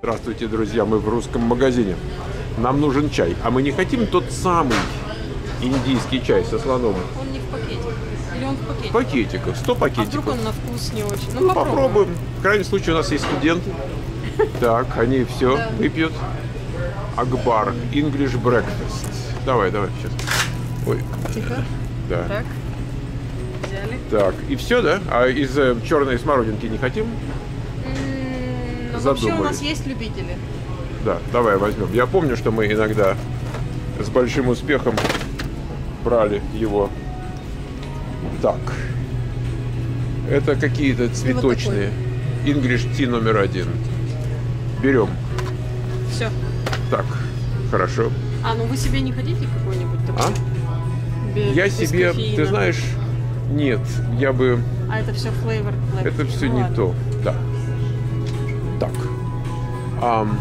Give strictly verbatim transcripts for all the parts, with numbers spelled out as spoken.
Здравствуйте, друзья, мы в русском магазине. Нам нужен чай, а мы не хотим тот самый индийский чай со слоном. Он не в пакете. Или он в пакете? В пакетиках, сто пакетиков. А вдруг он на вкус не очень? Ну, Ну, попробуем. попробуем. В крайнем случае у нас есть студенты. Так, они все Да. выпьют. Акбар, English Breakfast. Давай, давай, сейчас. Ой. Тихо. Да. Так. Взяли. Так, и все, да? А из э, черной смородинки не хотим? М, Ну, вообще у Задумались. нас есть любители. Да, давай возьмем. Я помню, что мы иногда с большим успехом брали его. Так. Это какие-то цветочные. English Tea номер один. Берем. Все. Так, хорошо. А, ну вы себе не хотите какой-нибудь такой? А? Без- Я без себе, кофеина? ты знаешь, нет, я бы... А это все флейвор. Это все не то. Да. Так. Ам,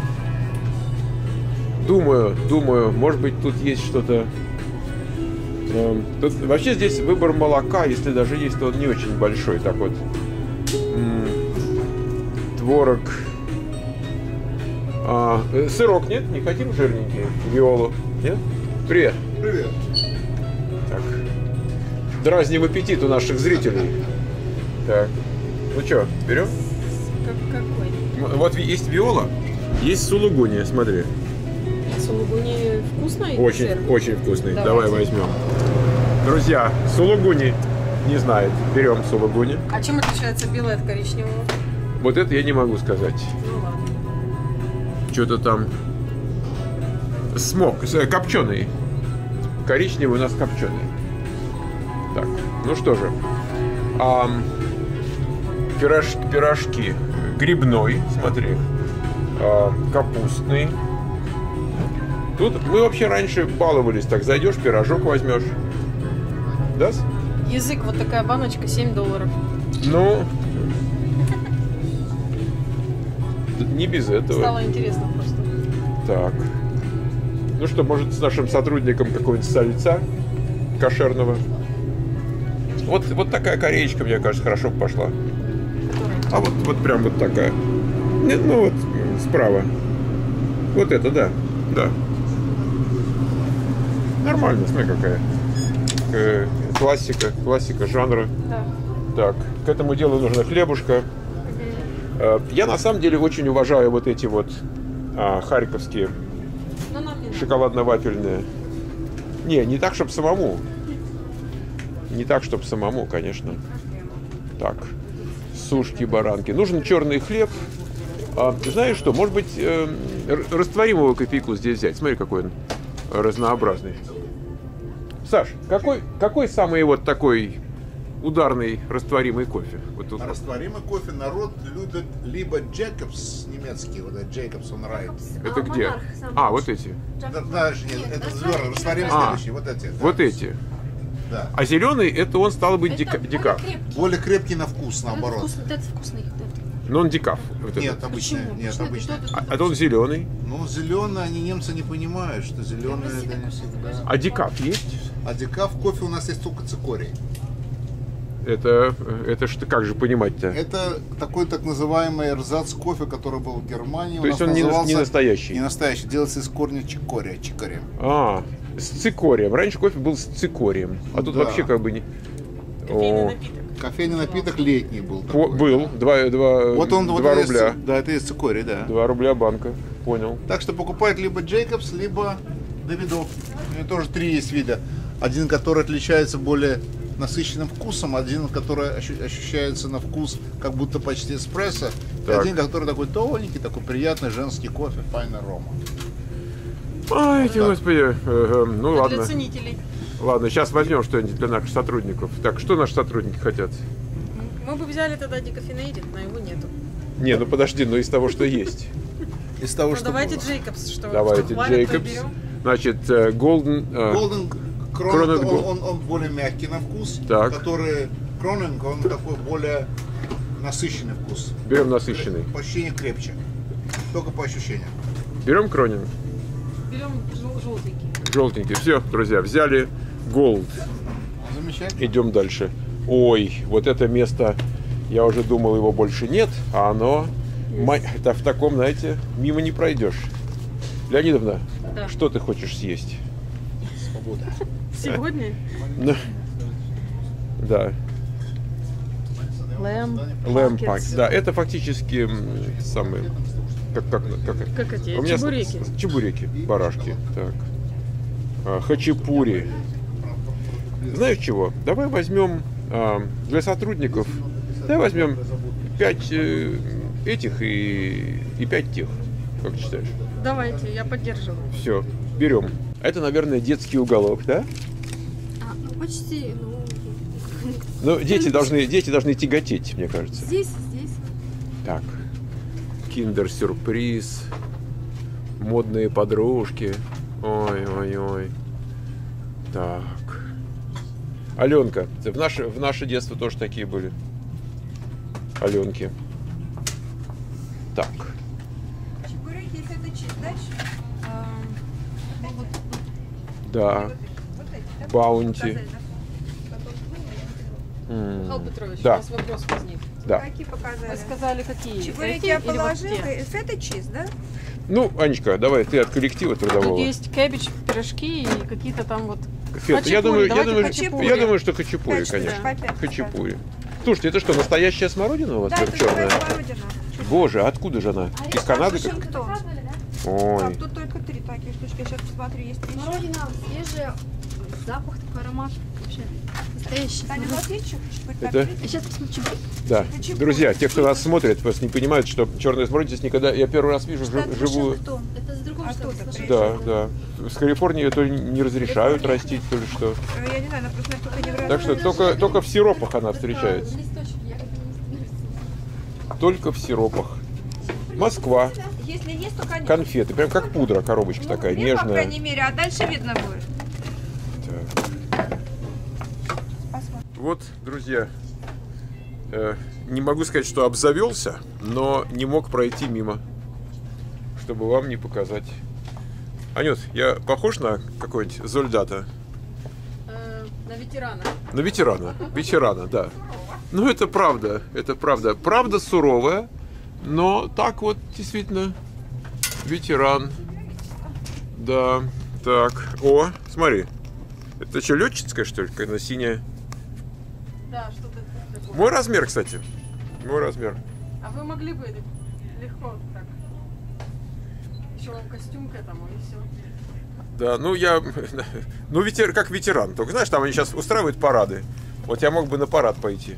думаю, думаю, может быть, тут есть что-то... эм, тут, вообще здесь выбор молока, если даже есть, то он не очень большой. Так вот. М, творог. А, э, сырок нет? Не хотим жирненький? Виолу? Нет? Привет. Привет. Так. Дразним аппетит у наших зрителей. Так. Ну что, берем? Как, какой? М, Вот ви- есть виола, есть сулугуни, смотри. Сулугуни вкусный? Очень, сыр? очень вкусный. Давайте. Давай возьмем. Друзья, сулугуни не знает. Берем сулугуни. А чем отличается белый от коричневого? Вот это я не могу сказать. Ну ладно. Что-то там смог, копченый. Коричневый у нас копченый. Так, ну что же. Ам, пирож, пирожки. Грибной, смотри. А, капустный. Тут мы вообще раньше баловались. Так, зайдешь, пирожок возьмешь. Да? Язык, вот такая баночка, семь долларов. Ну, не без этого. Стало интересно просто. Так. Ну что, может, с нашим сотрудником какого-нибудь сальца кошерного? Вот, вот такая кореечка, мне кажется, хорошо бы пошла. А вот, вот прям вот такая. Нет, ну вот справа. Вот это, да. Да. Нормально, смотри, какая. Э, классика, классика жанра. Да. Так, к этому делу нужна хлебушка. Э, Я на самом деле очень уважаю вот эти вот а, харьковские Ну, нам не надо. шоколадно-вафельные. Не, не так, чтобы самому. Не так, чтобы самому, конечно. Так, сушки, баранки. Нужен черный хлеб. А, ты знаешь что, может быть, э, р- растворимого кофейку здесь взять. Смотри, какой он разнообразный. Саш, какой, какой самый вот такой ударный растворимый кофе? Вот тут. А растворимый кофе народ любит либо Джейкобс немецкий, вот этот Джейкобс он райт. Это А, где? монарх самый. А, вот эти. Да, даже нет, Нет, это растворимый звер, растворимый А. следующий, вот эти. да. Вот эти. Да. А зеленый, это он стал быть Это дика- более дикаф. крепкий. Более крепкий на вкус, Вот это наоборот. вкусный, вот это вкусный. да. Но он дикаф. Вот Нет, этот. обычный, Почему? нет, Что это? обычный. Что это? А, а то он зеленый. Ну, зеленый, они немцы не понимают, что зеленый Я это себе не такой всегда. закажу. А дикаф есть? А декаф кофе у нас есть только цикорий. Это, это что, как же понимать-то? Это такой так называемый эрзац кофе, который был в Германии. То У есть нас он не, на- назывался- не настоящий? Не настоящий, делается из корня чикория, чикория. А, с цикорием. Раньше кофе был с цикорием. А тут Да. вообще как бы не... Кофейный О, напиток. Кофейный напиток летний был. по- такой. был. Два, два, Вот он, вот два это есть- рубля. да, это есть цикорий, да. Два рубля банка. Понял. Так что покупать либо Джейкобс, либо Давидов. У него тоже три есть вида. Один, который отличается более насыщенным вкусом, один, который ощу- ощущается на вкус, как будто почти эспрессо, и Так. один, который такой тоненький, такой приятный женский кофе, файна рома. Ай, эти, так. господи. Э, э, ну Это ладно. для ценителей. Ладно, сейчас возьмем что-нибудь для наших сотрудников. Так, что наши сотрудники хотят? Мы бы взяли тогда декофенаидит, но его нету. Не, ну подожди, ну из того, что есть. Из того, Ну что давайте было. Джейкобс, что Давайте, что хвалят, то Джейкобс. берем. Значит, э, Golden... э, Голден Кронен Кронен, Гол- он, он, он более мягкий на вкус, Так. который Кронен, он такой более насыщенный вкус. Берем насыщенный. По ощущениям крепче. Только по ощущениям. Берем Кронин. Берем жел- желтенький. Желтенький. Все, друзья, взяли Gold. Замечательно. Идем дальше. Ой, вот это место, я уже думал, его больше нет, а оно Ма- Это в таком, знаете, мимо не пройдешь. Леонидовна, Да. что ты хочешь съесть? Свобода. Сегодня Ну, да, лэм. лэмпак. Да, это фактически м, самые, как, как, как, Как эти? у меня с- Чебуреки. с- чебуреки, барашки. Так. А, хачапури. Знаешь чего? Давай возьмем а, для сотрудников. Давай возьмем пять э, этих и, и пять тех. Как считаешь? Давайте, я поддерживаю. Все, берем. Это, наверное, детский уголок, да? А, ну, почти, ну, Ну, дети должны, дети должны тяготеть, мне кажется. здесь, здесь. Так. Киндер-сюрприз. Модные подружки. Ой-ой-ой. Так. Аленка. В наше, в наше детство тоже такие были. Аленки. Так. Чебуреки, если это чиз, дальше. а, ну, вот, Да. вот, вот эти, да? Баунти. Показали, да? Которые были, я не М, Михаил Петрович, Да. у вас вопрос возник. Да. Какие Вы показали? сказали, какие? Чебуреки Эти я или вот положила. те? Это чиз, да? Ну, Анечка, давай ты от коллектива Тут трудового. есть кэбидж, пирожки и какие-то там вот... Фет, я хачапури, думаю, я давайте думаю, хачапури. я думаю, что хачапури, Пять штук, конечно. по пять. Хачапури. Слушайте, это что, настоящая смородина у вас Да, это черная? живая смородина. Боже, откуда же она? Из Канады? как- Вашингтон. Ой. Так, тут только три такие штучки. Я сейчас посмотрю, есть ли еще. Смородина свежая, запах такой, аромат вообще настоящий. Таня, у вас есть еще чебурек? Это- Так, Я сейчас посмотрю, чебурек. Да. Хачапури. Друзья, те, кто нас смотрит, просто не понимают, что черная смородина здесь никогда... Я первый раз вижу жи- штат живую... Вашингтон. Это с другого Оттуда штата, с нашего Да, штата. да. С Калифорнии ее то ли не разрешают растить, то ли что. Э, Я не знаю, она просто на кто-то не Так врать. что только, только в сиропах она Это встречается. листочки, ягоды не Только в сиропах. Москва. Если есть, то конечно. Конфеты. Прям как пудра, коробочка Ну, такая, две, по нежная. крайней мере, а дальше видно будет. Так. Посмотрим. Вот, друзья, э, не могу сказать, что обзавелся, но не мог пройти мимо, чтобы вам не показать. Анют, я похож на какой-нибудь Зольдата? э, на ветерана. На ветерана. Ветерана, да. Ну, это правда, это правда. Правда суровая, но так вот, действительно, ветеран. Да, так. О, смотри. Это что, летчицкая, что ли? Какая-то синяя. Да, что-то такое. Мой размер, кстати. Мой размер. А вы могли бы легко так. Еще вам костюм к этому и все. Да, ну я, ну ветер, как ветеран. Только знаешь, там они сейчас устраивают парады. Вот я мог бы на парад пойти.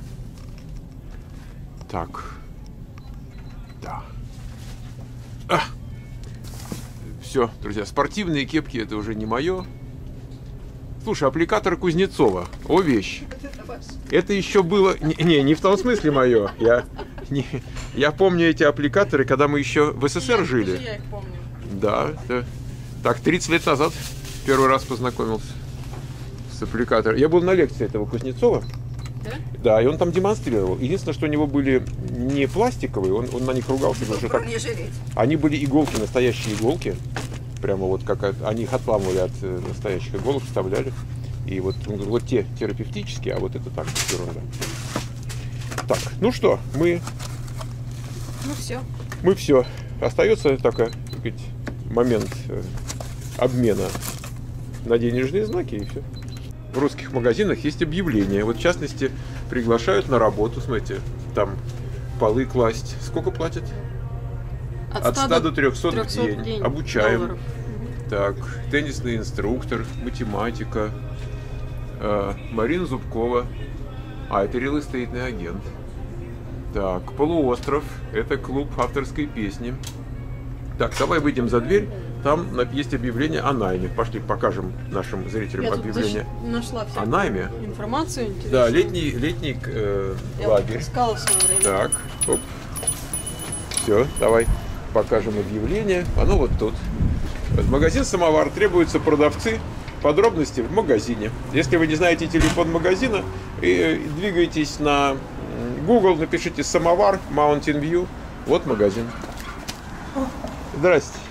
Так. Да. А. Все, друзья, спортивные кепки это уже не мое. Слушай, аппликатор Кузнецова. О, вещь. Это еще было... Не, не, не в том смысле мое. Я, не, я помню эти аппликаторы, когда мы еще в СССР жили. Даже я их помню. Да, это... Так, тридцать лет назад первый раз познакомился с аппликатором. Я был на лекции этого Кузнецова. Да? Да, и он там демонстрировал. Единственное, что у него были не пластиковые, он, он на них ругался, потому что так, Не жалеть. они были иголки, настоящие иголки. Прямо вот как от- они их отламывали от э, настоящих иголок, вставляли. И вот, он говорит, вот те терапевтические, а вот это так, ерунда. Так, ну что, мы, Ну все. мы все. Остается только, так сказать, момент э, обмена на денежные знаки и все. В русских магазинах есть объявления. Вот в частности, приглашают на работу, смотрите, там полы класть. Сколько платят? От ста до трехсот в день. Обучаем. долларов. Так, теннисный инструктор, математика, э, Марина Зубкова. А, это реал-эстейтный агент. Так, полуостров. Это клуб авторской песни. Так, давай выйдем за дверь. Там на- есть объявление о найме. Пошли, покажем нашим зрителям Я тут объявление защ- нашла о всякую найме. информацию интересную. Да, летний, летний э, Я вот лагерь. искала в свое время. Так, оп. Все, давай покажем объявление. Оно вот тут. Магазин «Самовар». Требуются продавцы. Подробности в магазине. Если вы не знаете телефон магазина, и двигайтесь на Google, напишите «Самовар», Mountain View. Вот магазин. Здрасте.